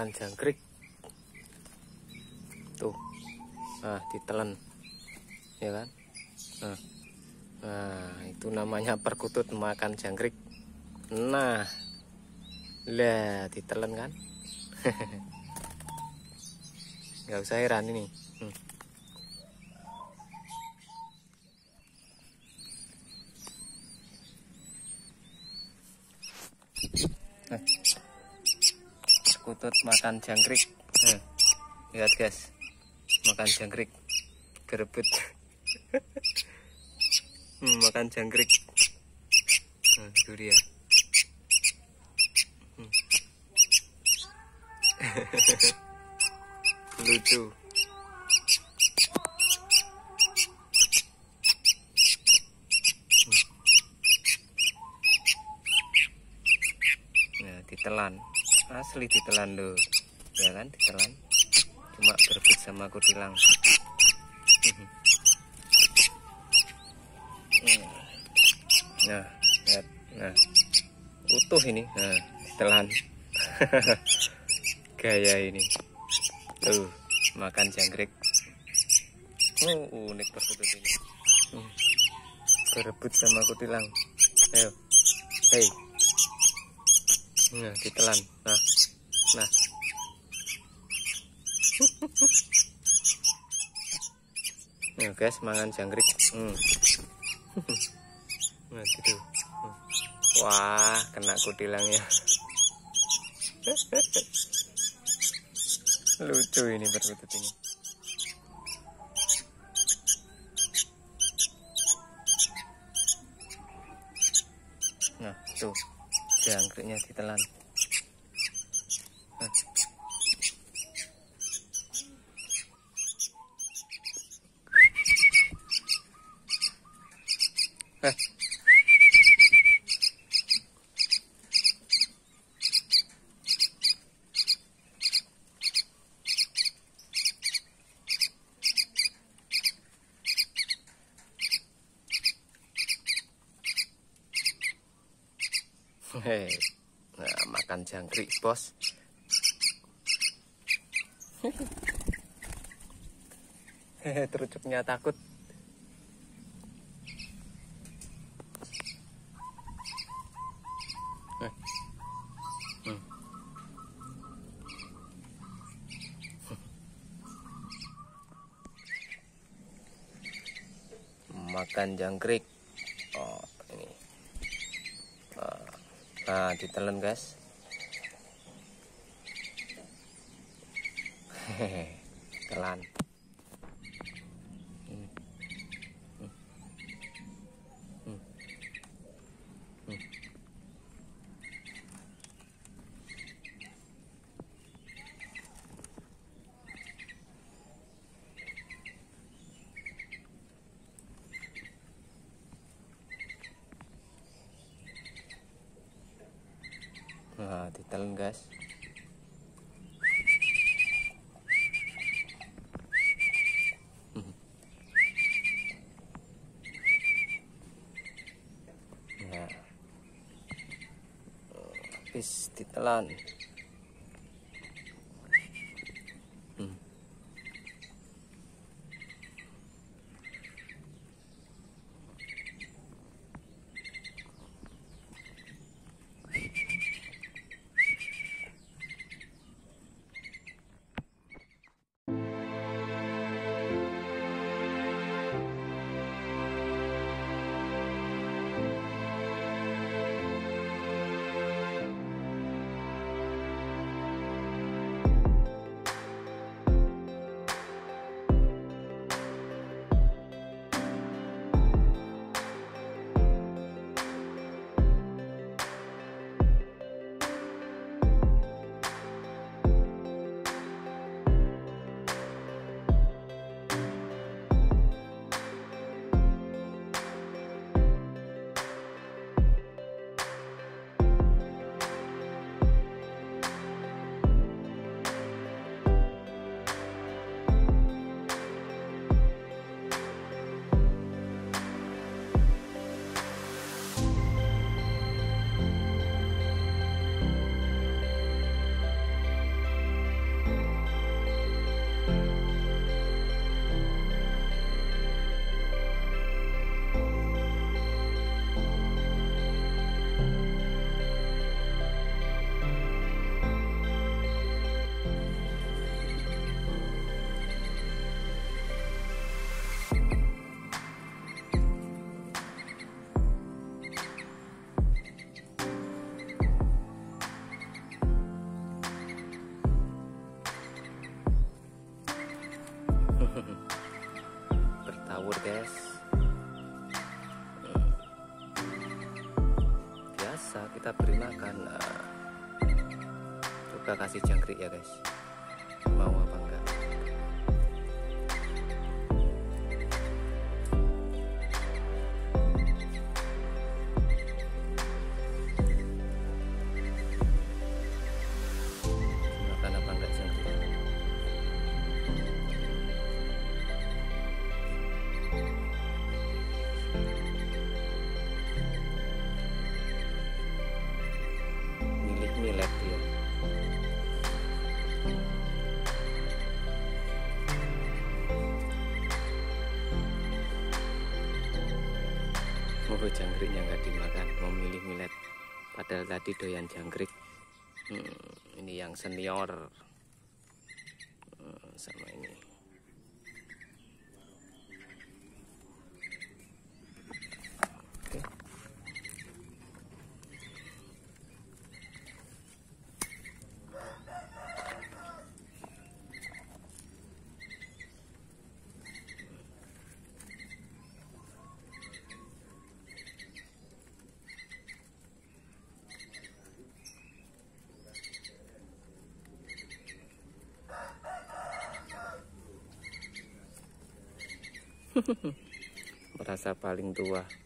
makan jangkrik tuh. Nah, ditelan ya kan. Nah, itu namanya perkutut makan jangkrik. Nah, lah ditelan kan. Nggak usah heran ini. Perkutut makan jangkrik. Lihat guys, makan jangkrik, gerebut. Makan jangkrik. Itu dia. Lucu. Nah, ditelan, asli ditelan loh, ya kan, ditelan. Cuma berebut sama kutilang. Nah, lihat, nah, utuh ini, nah, ditelan. Gaya ini, tuh, makan jangkrik. Unik perkutut ini. Berebut sama kutilang. Ayo, hei. Nah, ditelan. Nah. Nah guys, mangan jangkrik. Nah gitu. Wah, kena kutilangnya. Lucu ini perkutut ini. Nah tuh, jangkriknya ditelan. Nah, makan jangkrik bos. Terucuknya takut. Makan jangkrik. Oh ini. Nah, ditelan guys. Telan. Nah, ditelan guys. Nah, habis ditelan. tawur guys. Biasa kita beri makan. Coba kasih jangkrik ya guys, mau apa enggak. Makan apa enggak jangkrik. Milet dia. Oh, jangkriknya nggak dimakan, mau milih milet. Padahal tadi doyan jangkrik. Ini yang senior sama ini. Oke. Merasa paling tua.